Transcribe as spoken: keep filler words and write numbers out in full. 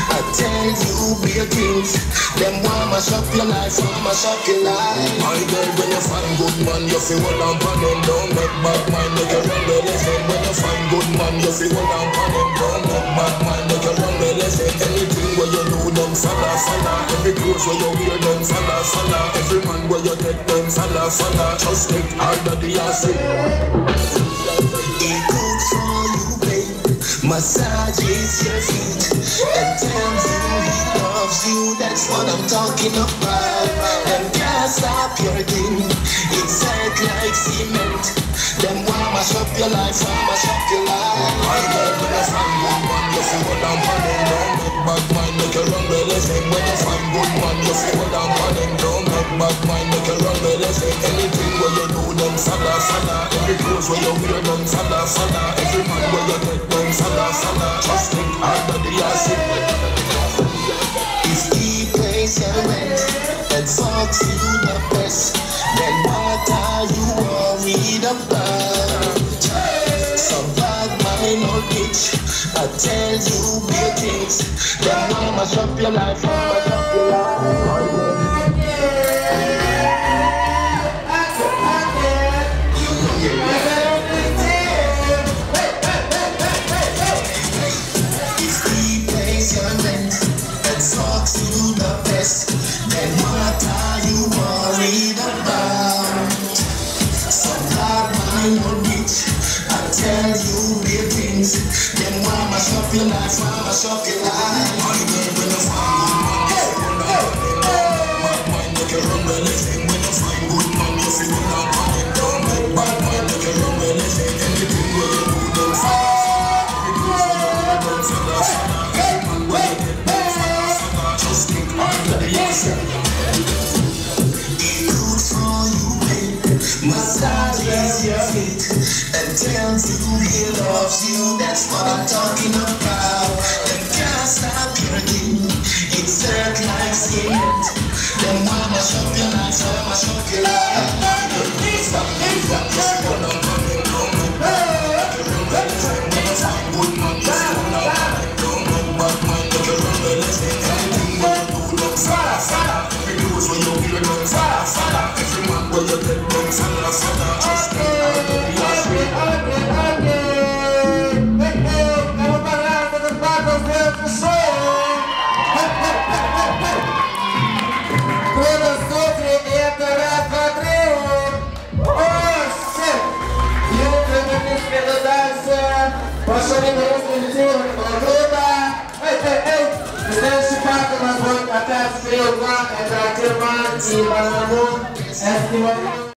I tell you, be a kings. Them want mash up your life, want mash up your life. My girl, when you find good man, you feel hold on for them. Don't make bad mind, make you run the lesson. When you find good man, you feel hold on for them. Don't make bad mind, make you run the lesson. Anything where you do, them follow, follow. Every clothes where you wear, them follow, follow. Every man where you get, them follow, follow. Just take harder the acid. It good for you, babe. Massages your feet and tells you he loves you. That's what I'm talking about. Them can't stop your thing. It's set like cement. Them wanna mash up your life, wanna mash up your life. I love when you find good man, you feel hold on for them. Don't make bad mind, make you run the lesson. When you find good man, you feel hold on for them. Don't make bad mind, make you run the lesson. Anything where you do, them follow, follow. Every clothes where you wear, them follow, follow. Every man where you get, them follow, follow. Just think harder the acid. If he pays your rent and fucks you the best, then what are you worried about? Some bad mind or bitch, I tell you, be a kings. Them wanna mash up your life, mash up your life. Then what are you worried about? Some hard mind or bitch, I tell you real things. Then why mash up your life, why mash up your life? All you get when you find good man, you feel hold on for them. Bad mind make you run the lesson. When you find good man, you feel hold on for them. Don't make bad mind make you run the lesson. Anything where you do, them follow. Every clothes where you wear, them follow, follow. Every man where you get, them follow, follow. Just think harder the acid. Massages your feet and tells you he loves you. That's what I'm talking about. Them can't stop your thing. It's hurt like cement. Them wanna mash up your life, wanna mash up your life. Stop me, stop me, stop me. Don't make bad mind, make you run the lesson. When you find good man, you feel hold on for them. Don't make bad mind, make you run the lesson. Anything where you do, them follow, follow. Every clothes where you wear, them follow, follow. Every man where you get, them follow, follow. Just be out of the acid. Пошли на разлетело, круто! Эй, эй, эй! Следующий парк у нас будет опять стрелка, это Герман и Банамон.